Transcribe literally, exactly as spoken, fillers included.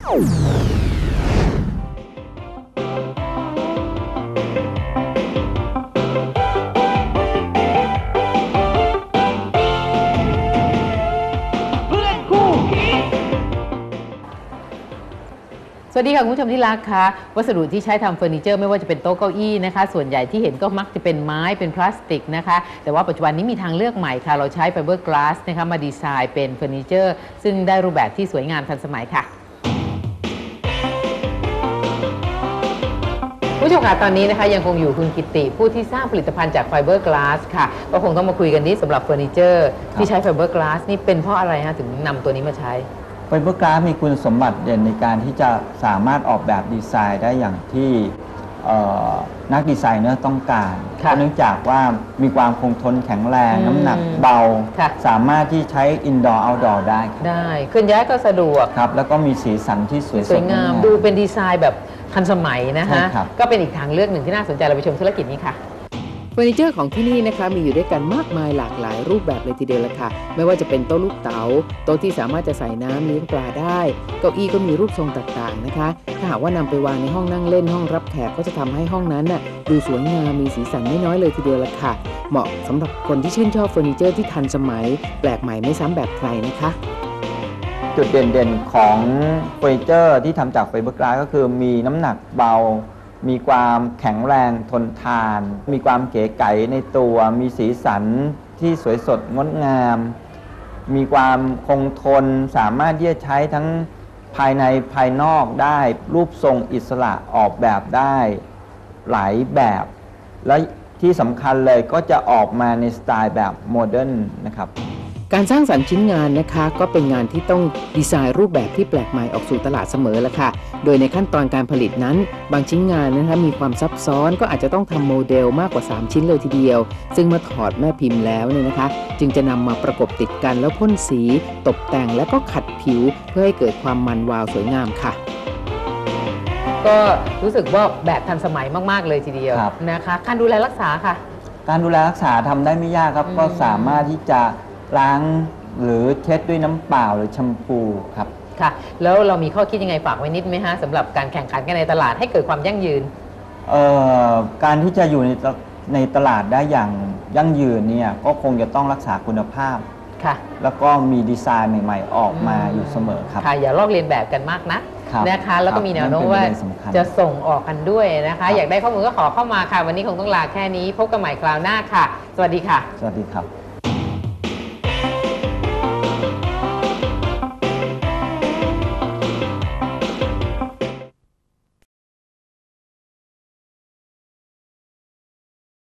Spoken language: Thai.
สวัสดีค่ะคุณผู้ชมที่รักค่ะวัสดุที่ใช้ทำเฟอร์นิเจอร์ไม่ว่าจะเป็นโต๊ะเก้าอี้นะคะส่วนใหญ่ที่เห็นก็มักจะเป็นไม้เป็นพลาสติกนะคะแต่ว่าปัจจุบันนี้มีทางเลือกใหม่ค่ะเราใช้ไฟเบอร์กลาสนะคะมาดีไซน์เป็นเฟอร์นิเจอร์ซึ่งได้รูปแบบที่สวยงามทันสมัยค่ะผู้ชมค่ะตอนนี้นะคะยังคงอยู่คุณกิติผู้ที่สร้างผลิตภัณฑ์จากไฟเบอร์กลาสค่ะก็คงต้องมาคุยกันนี้สำหรับเฟอร์นิเจอร์ที่ใช้ไฟเบอร์กลาสนี่เป็นเพราะอะไรฮะถึงนำตัวนี้มาใช้ไฟเบอร์กลาสมีคุณสมบัติเด่นในการที่จะสามารถออกแบบดีไซน์ได้อย่างที่นักดีไซเนอร์ต้องการเนื่องจากว่ามีความคงทนแข็งแรงน้ำหนักเบาสามารถที่ใช้อินดอร์เอาท์ดอร์ได้ได้เคลื่อนย้ายก็สะดวกครับแล้วก็มีสีสันที่สวยสวยงามดูเป็นดีไซน์แบบทันสมัยนะคะก็เป็นอีกทางเลือกหนึ่งที่น่าสนใจเราไปชมธุรกิจนี้ค่ะเฟอร์นิเจอร์ของที่นี่นะคะมีอยู่ด้วยกันมากมายหลากหลายรูปแบบเลยทีเดียวละค่ะไม่ว่าจะเป็นโต๊ะลูกเต๋าโต๊ะที่สามารถจะใส่น้ำเลี้ยงปลาได้เก้าอี้ก็มีรูปทรงต่างๆนะคะถ้าหากว่านำไปวางในห้องนั่งเล่นห้องรับแขกก็จะทำให้ห้องนั้นน่ะดูสวยงามมีสีสันไม่น้อยเลยทีเดียวละค่ะเหมาะสำหรับคนที่ชื่นชอบเฟอร์นิเจอร์ที่ทันสมัยแปลกใหม่ไม่ซ้ำแบบใครนะคะจุดเด่นๆของเฟอร์นิเจอร์ที่ทำจากไฟเบอร์กลาสก็คือมีน้ำหนักเบามีความแข็งแรงทนทานมีความเก๋ไก๋ในตัวมีสีสันที่สวยสดงดงามมีความคงทนสามารถที่จะใช้ทั้งภายในภายนอกได้รูปทรงอิสระออกแบบได้หลายแบบและที่สำคัญเลยก็จะออกมาในสไตล์แบบโมเดิร์นนะครับการสร้างสรรค์ชิ้นงานนะคะก็เป็นงานที่ต้องดีไซน์รูปแบบที่แปลกใหม่ออกสู่ตลาดเสมอละค่ะโดยในขั้นตอนการผลิตนั้นบางชิ้นงานนะคะมีความซับซ้อนก็อาจจะต้องทำโมเดลมากกว่าสามชิ้นเลยทีเดียวซึ่งเมื่อถอดแม่พิมพ์แล้วเนี่ยนะคะจึงจะนำมาประกบติดกันแล้วพ่นสีตกแต่งและก็ขัดผิวเพื่อให้เกิดความมันวาวสวยงามค่ะก็รู้สึกว่าแบบทันสมัยมากๆเลยทีเดียวนะคะการดูแลรักษาค่ะการดูแลรักษาทำได้ไม่ยากครับก็สามารถที่จะล้างหรือเช็ดด้วยน้ำเปล่าหรือแชมพูครับค่ะแล้วเรามีข้อคิดยังไงฝากไว้นิดไหมฮะสำหรับการแข่งขันกันในตลาดให้เกิดความยั่งยืนเอ่อการที่จะอยู่ในในตลาดได้อย่างยั่งยืนเนี่ยก็คงจะต้องรักษาคุณภาพค่ะแล้วก็มีดีไซน์ใหม่ๆออกมาอยู่เสมอครับค่ะอย่าลอกเลียนแบบกันมากนะนะคะแล้วก็มีแนวโน้มว่าจะส่งออกกันด้วยนะคะอยากได้ข้อมูลก็ขอเข้ามาค่ะวันนี้คงต้องลาแค่นี้พบกันใหม่คราวหน้าค่ะสวัสดีค่ะสวัสดีครับ